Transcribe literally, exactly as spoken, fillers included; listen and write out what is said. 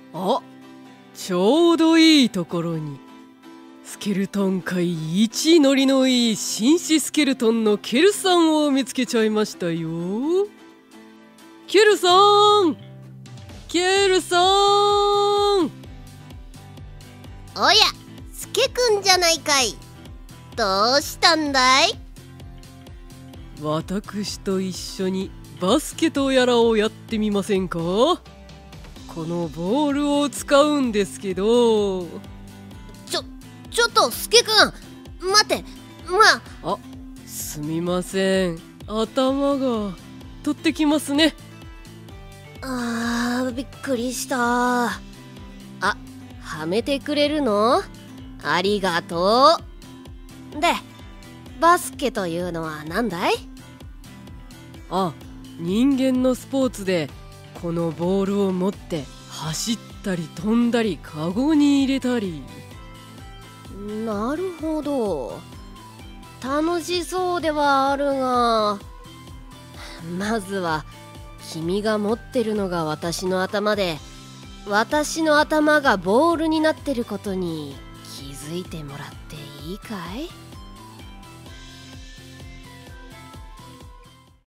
あ、ちょうどいいところにスケルトン界一ノリのいい紳士スケルトンのケルさんを見つけちゃいましたよ。ケルさん、ケルさん。 おや、スケくんじゃないかい。どうしたんだい？ 私と一緒にバスケとやらをやってみませんか？このボールを使うんですけど。 ちょ、ちょっとスケくん、待って、まあ、すみません、頭が取ってきますね。 あー、びっくりした。あ、はめてくれるの？ありがとう。で、バスケというのは何だい？ あ、人間のスポーツでこのボールを持って走ったり飛んだりカゴに入れたり。 なるほど、楽しそうではあるが、まずは君が持ってるのが私の頭で、私の頭がボールになってることに気づいてもらっていいかい？